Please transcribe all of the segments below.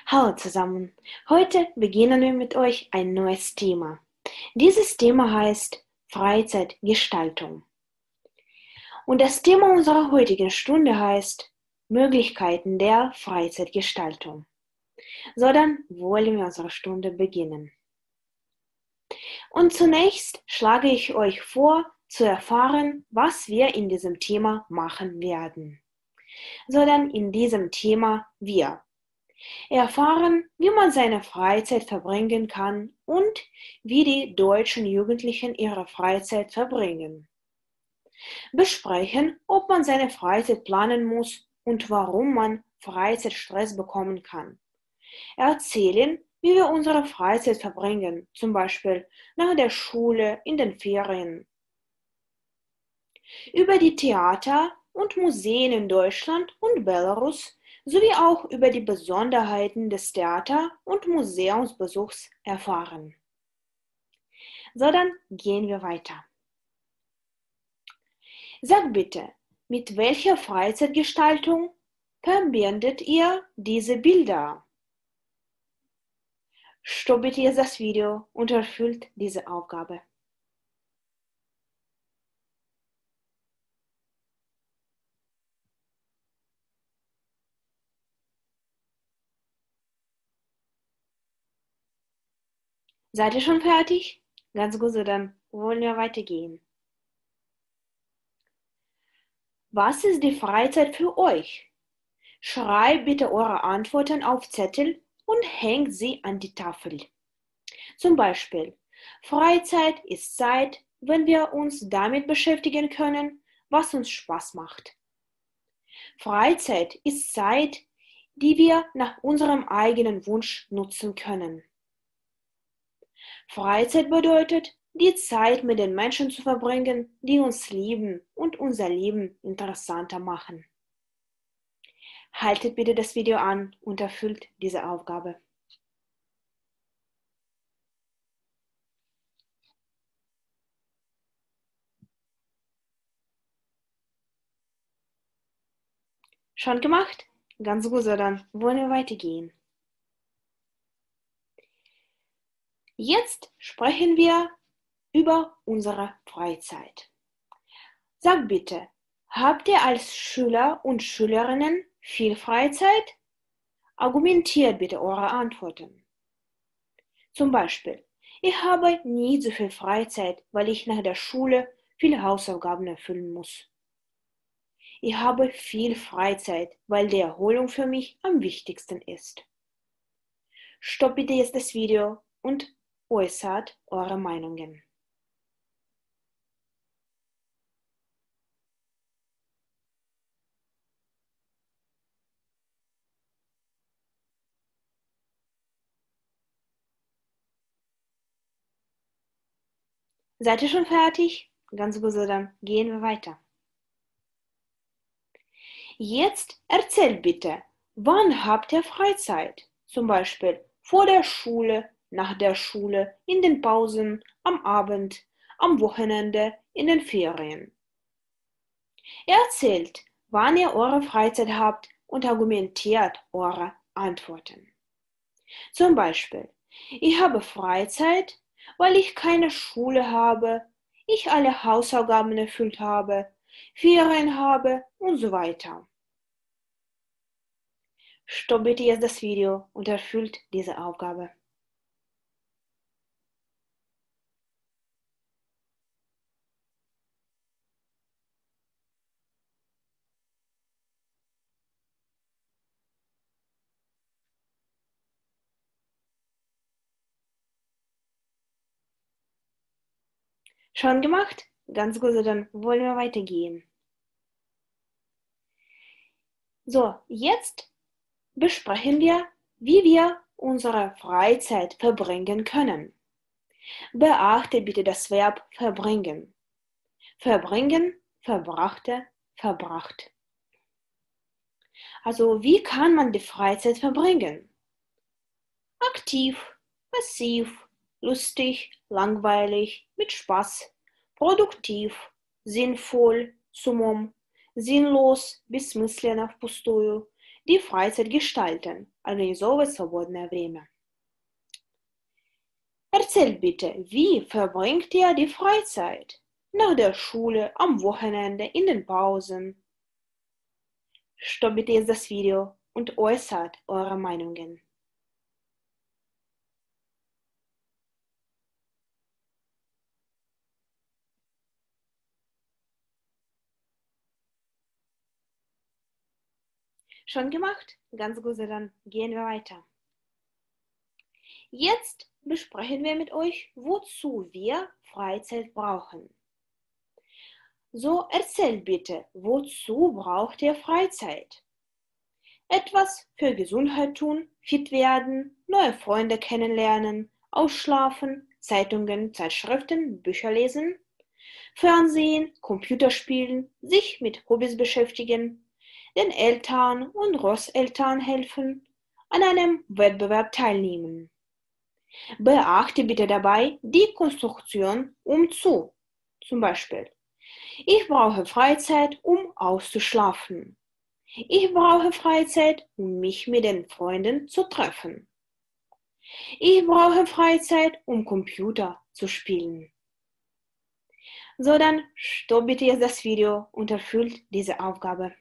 Hallo zusammen. Heute beginnen wir mit euch ein neues Thema. Dieses Thema heißt Freizeitgestaltung. Und das Thema unserer heutigen Stunde heißt Möglichkeiten der Freizeitgestaltung. So, dann wollen wir unsere Stunde beginnen. Und zunächst schlage ich euch vor, zu erfahren, was wir in diesem Thema machen werden. So, dann in diesem Thema wir erfahren, wie man seine Freizeit verbringen kann und wie die deutschen Jugendlichen ihre Freizeit verbringen. Besprechen, ob man seine Freizeit planen muss und warum man Freizeitstress bekommen kann. Erzählen, wie wir unsere Freizeit verbringen, zum Beispiel nach der Schule, in den Ferien. Über die Theater und Museen in Deutschland und Belarus sowie auch über die Besonderheiten des Theater- und Museumsbesuchs erfahren. So, dann gehen wir weiter. Sag bitte, mit welcher Freizeitgestaltung verbindet ihr diese Bilder? Stopp bitte jetzt das Video und erfüllt diese Aufgabe. Seid ihr schon fertig? Ganz gut, so dann wollen wir weitergehen. Was ist die Freizeit für euch? Schreibt bitte eure Antworten auf Zettel und hängt sie an die Tafel. Zum Beispiel, Freizeit ist Zeit, wenn wir uns damit beschäftigen können, was uns Spaß macht. Freizeit ist Zeit, die wir nach unserem eigenen Wunsch nutzen können. Freizeit bedeutet, die Zeit mit den Menschen zu verbringen, die uns lieben und unser Leben interessanter machen. Haltet bitte das Video an und erfüllt diese Aufgabe. Schon gemacht? Ganz gut, so dann wollen wir weitergehen. Jetzt sprechen wir über unsere Freizeit. Sag bitte, habt ihr als Schüler und Schülerinnen viel Freizeit? Argumentiert bitte eure Antworten. Zum Beispiel, ich habe nie so viel Freizeit, weil ich nach der Schule viele Hausaufgaben erfüllen muss. Ich habe viel Freizeit, weil die Erholung für mich am wichtigsten ist. Stoppt bitte jetzt das Video und äußert eure Meinungen. Seid ihr schon fertig? Ganz gut, so dann gehen wir weiter. Jetzt erzählt bitte, wann habt ihr Freizeit? Zum Beispiel vor der Schule, nach der Schule, in den Pausen, am Abend, am Wochenende, in den Ferien. Erzählt, wann ihr eure Freizeit habt und argumentiert eure Antworten. Zum Beispiel, ich habe Freizeit, weil ich keine Schule habe, ich alle Hausaufgaben erfüllt habe, Ferien habe und so weiter. Stopp bitte jetzt das Video und erfüllt diese Aufgabe. Schon gemacht? Ganz gut, so dann wollen wir weitergehen. So, jetzt besprechen wir, wie wir unsere Freizeit verbringen können. Beachte bitte das Verb verbringen. Verbringen, verbrachte, verbracht. Also, wie kann man die Freizeit verbringen? Aktiv, passiv, lustig, langweilig, mit Spaß, produktiv, sinnvoll, с умом, sinnlos, бессмысленно, впустую, die Freizeit gestalten, организовывать свободное время. Erzählt bitte, wie verbringt ihr die Freizeit? Nach der Schule, am Wochenende, in den Pausen? Stoppt bitte jetzt das Video und äußert eure Meinungen. Schon gemacht? Ganz gut, dann gehen wir weiter. Jetzt besprechen wir mit euch, wozu wir Freizeit brauchen. So, erzählt bitte, wozu braucht ihr Freizeit? Etwas für Gesundheit tun, fit werden, neue Freunde kennenlernen, ausschlafen, Zeitungen, Zeitschriften, Bücher lesen, Fernsehen, Computerspielen, sich mit Hobbys beschäftigen, den Eltern und Großeltern helfen, an einem Wettbewerb teilnehmen. Beachte bitte dabei die Konstruktion zu. Zum Beispiel, ich brauche Freizeit, um auszuschlafen. Ich brauche Freizeit, um mich mit den Freunden zu treffen. Ich brauche Freizeit, um Computer zu spielen. So, dann stopp bitte jetzt das Video und erfüllt diese Aufgabe.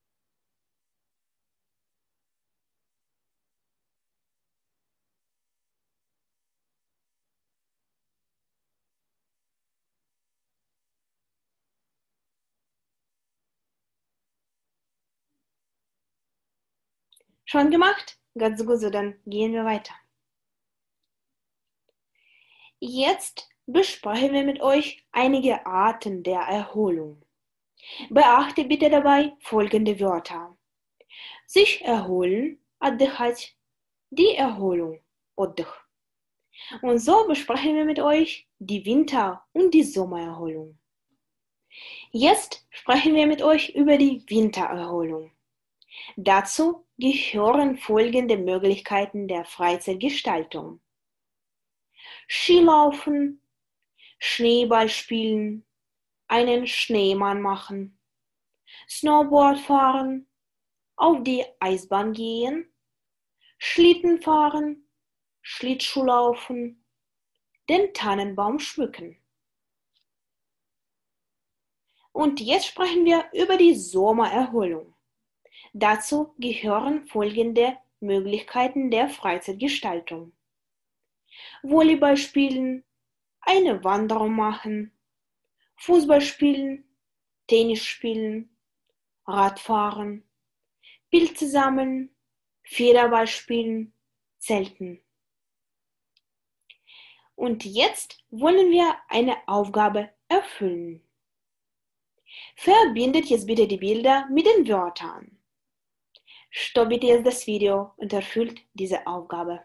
Schon gemacht? Ganz gut, so dann gehen wir weiter. Jetzt besprechen wir mit euch einige Arten der Erholung. Beachte bitte dabei folgende Wörter. Sich erholen, отдыхать, die Erholung, отдых. Und so besprechen wir mit euch die Winter- und die Sommererholung. Jetzt sprechen wir mit euch über die Wintererholung. Dazu gehören folgende Möglichkeiten der Freizeitgestaltung. Skilaufen, Schneeball spielen, einen Schneemann machen, Snowboard fahren, auf die Eisbahn gehen, Schlitten fahren, Schlittschuh laufen, den Tannenbaum schmücken. Und jetzt sprechen wir über die Sommererholung. Dazu gehören folgende Möglichkeiten der Freizeitgestaltung. Volleyball spielen, eine Wanderung machen, Fußball spielen, Tennis spielen, Radfahren, Pilze sammeln, Federball spielen, Zelten. Und jetzt wollen wir eine Aufgabe erfüllen. Verbindet jetzt bitte die Bilder mit den Wörtern. Stopp bitte jetzt das Video und erfüllt diese Aufgabe.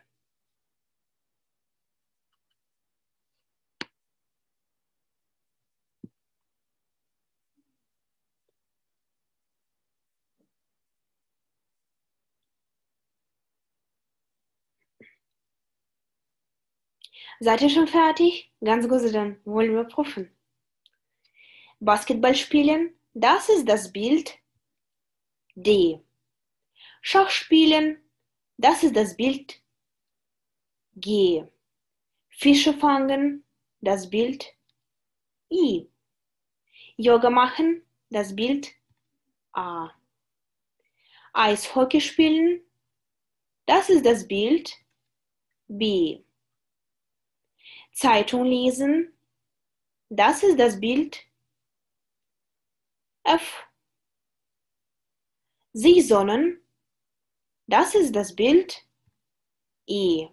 Seid ihr schon fertig? Ganz gut, dann wollen wir prüfen. Basketball spielen, das ist das Bild D. Schach spielen, das ist das Bild G. Fische fangen, das Bild I. Yoga machen, das Bild A. Eishockey spielen, das ist das Bild B. Zeitung lesen, das ist das Bild F. Sich sonnen, das ist das Bild E.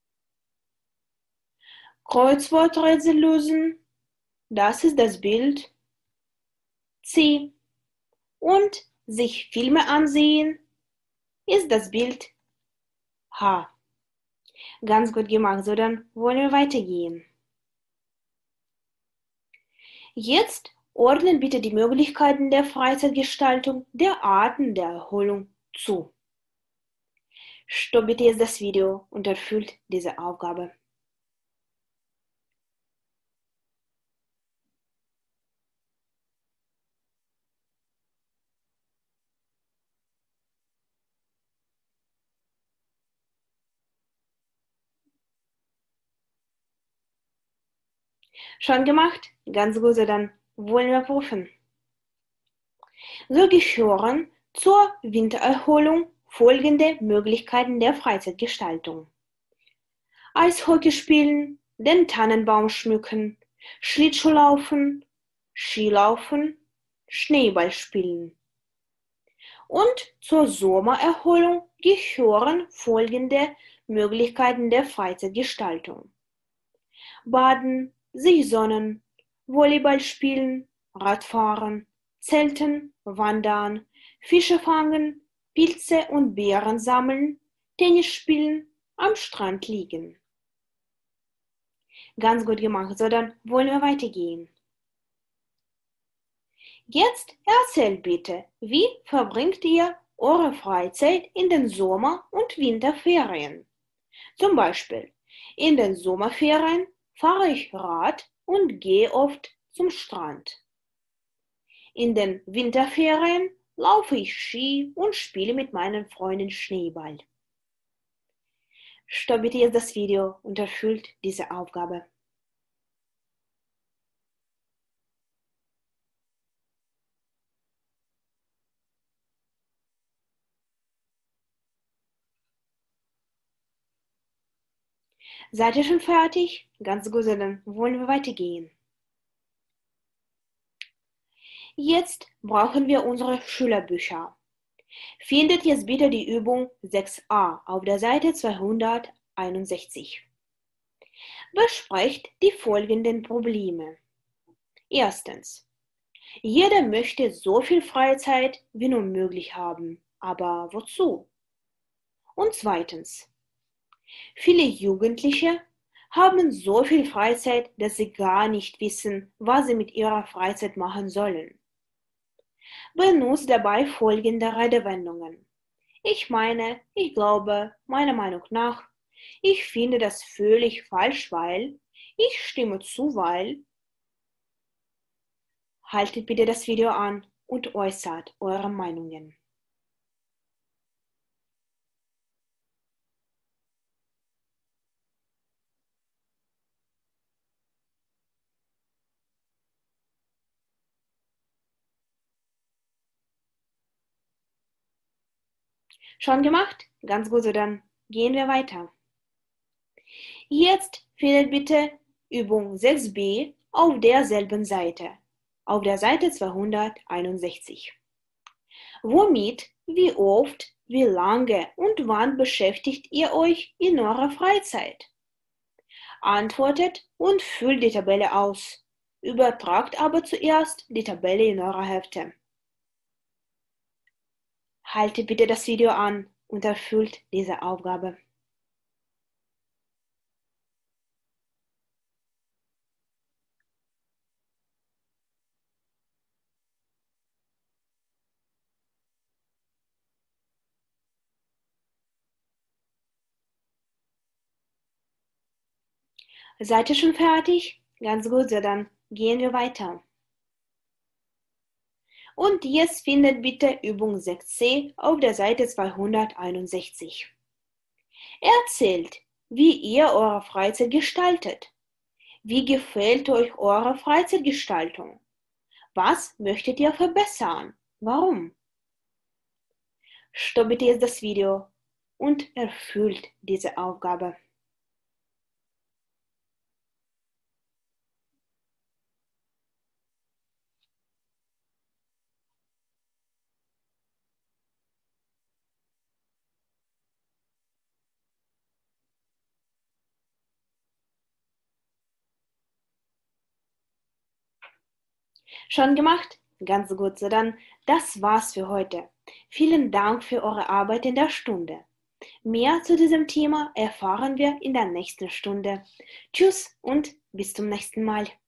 Kreuzworträtsel lösen, das ist das Bild C. Und sich Filme ansehen, ist das Bild H. Ganz gut gemacht, so dann wollen wir weitergehen. Jetzt ordnen bitte die Möglichkeiten der Freizeitgestaltung der Arten der Erholung zu. Stopp bitte jetzt das Video und erfüllt diese Aufgabe. Schon gemacht? Ganz gut, dann wollen wir prüfen. So gehören zur Wintererholung folgende Möglichkeiten der Freizeitgestaltung: Eishockey spielen, den Tannenbaum schmücken, Schlittschuhlaufen, Skilaufen, Schneeball spielen. Und zur Sommererholung gehören folgende Möglichkeiten der Freizeitgestaltung: Baden, sich sonnen, Volleyball spielen, Radfahren, Zelten, Wandern, Fische fangen, Pilze und Beeren sammeln, Tennis spielen, am Strand liegen. Ganz gut gemacht, so dann wollen wir weitergehen. Jetzt erzählt bitte, wie verbringt ihr eure Freizeit in den Sommer- und Winterferien? Zum Beispiel, in den Sommerferien fahre ich Rad und gehe oft zum Strand. In den Winterferien laufe ich Ski und spiele mit meinen Freunden Schneeball. Stopp bitte jetzt das Video und erfüllt diese Aufgabe. Seid ihr schon fertig? Ganz gut, dann wollen wir weitergehen. Jetzt brauchen wir unsere Schülerbücher. Findet jetzt bitte die Übung 6a auf der Seite 261. Besprecht die folgenden Probleme. Erstens. Jeder möchte so viel Freizeit wie nur möglich haben, aber wozu? Und zweitens. Viele Jugendliche haben so viel Freizeit, dass sie gar nicht wissen, was sie mit ihrer Freizeit machen sollen. Benutzt dabei folgende Redewendungen: Ich meine, ich glaube, meiner Meinung nach, ich finde das völlig falsch, weil, ich stimme zu, weil. Haltet bitte das Video an und äußert eure Meinungen. Schon gemacht? Ganz gut, so dann gehen wir weiter. Jetzt findet bitte Übung 6b auf derselben Seite, auf der Seite 261. Womit, wie oft, wie lange und wann beschäftigt ihr euch in eurer Freizeit? Antwortet und füllt die Tabelle aus. Übertragt aber zuerst die Tabelle in eurer Hefte. Haltet bitte das Video an und erfüllt diese Aufgabe. Seid ihr schon fertig? Ganz gut, so dann gehen wir weiter. Und jetzt findet bitte Übung 6c auf der Seite 261. Erzählt, wie ihr eure Freizeit gestaltet. Wie gefällt euch eure Freizeitgestaltung? Was möchtet ihr verbessern? Warum? Stoppt bitte jetzt das Video und erfüllt diese Aufgabe. Schon gemacht? Ganz gut, so dann, das war's für heute. Vielen Dank für eure Arbeit in der Stunde. Mehr zu diesem Thema erfahren wir in der nächsten Stunde. Tschüss und bis zum nächsten Mal.